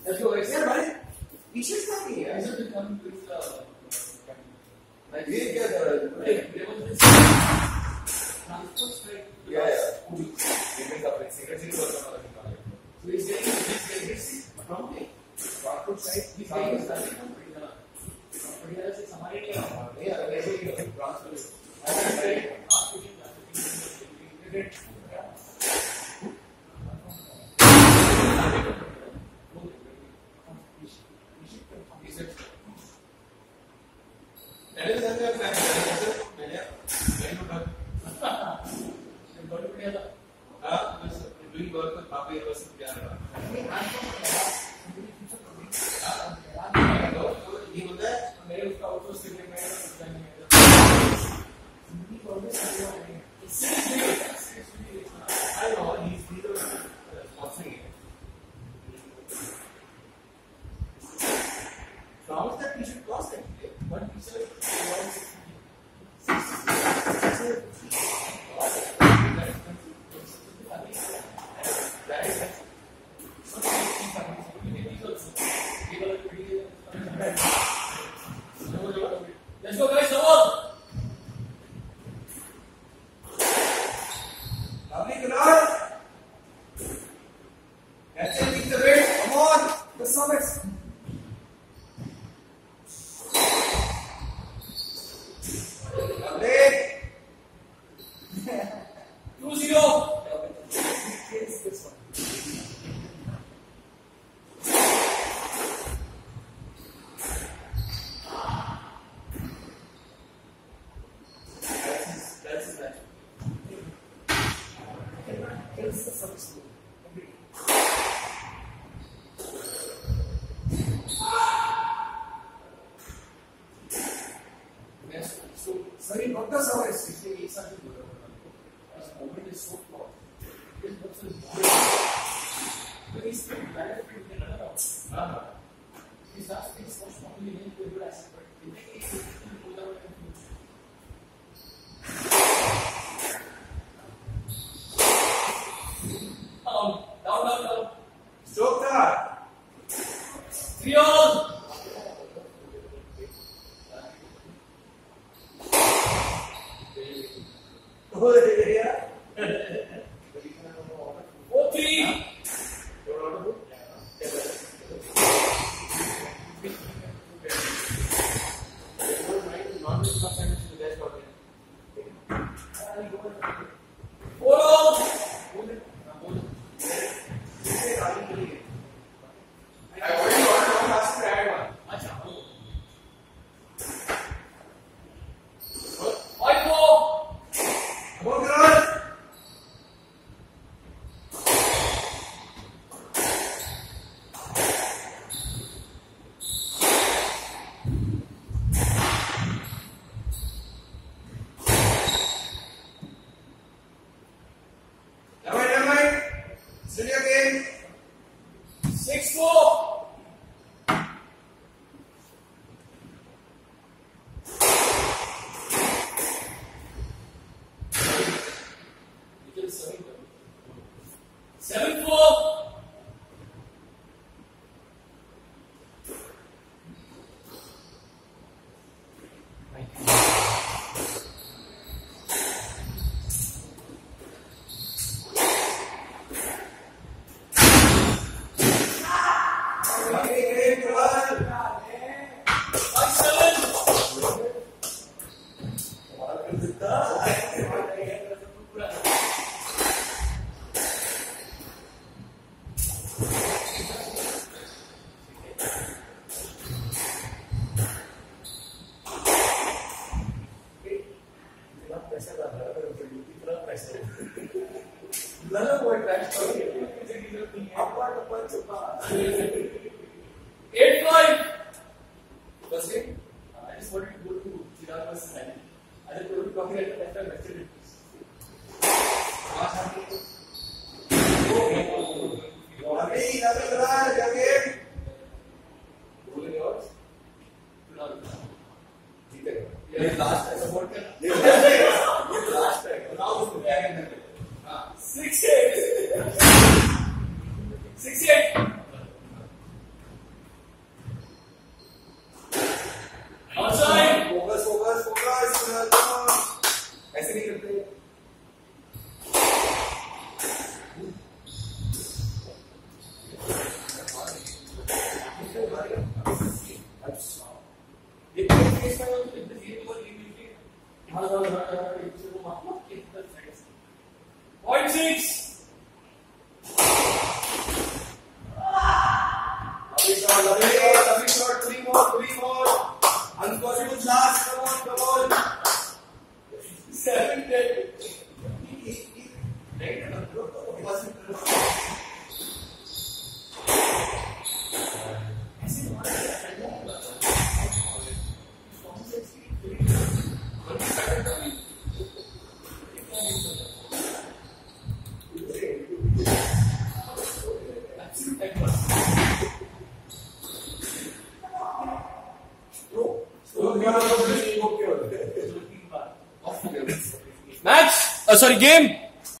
Let's go guys. यार भाई पीछे से नहीं है ऐसा तो काम करता like ये क्या कर रहा है ट्रांसपोर्ट स्ट्राइक या ये का सेक्रेटरी वर्क करना लगता है so he's getting this from me transport side he's getting started from बढ़िया से हमारे लिए नहीं अगर ऐसे ही transfer Let's go guys, come on! Lovely Kunal. That's it, keep the weight. Come on, the summits. Lovely. 2-0. It's this one. That's his match. It's the summits. So, Sorry, not the summits. एक साथ ही बोल रहा हूँ this moment is so flawed. This box is very straight, direct, you can run out. He's asking so strongly in the good asset, but in the case, he can pull out and pull. Down. Stroke that. 3-all. Oh, yeah. 4-3. Steady again. 6-4. Match. Sorry, game.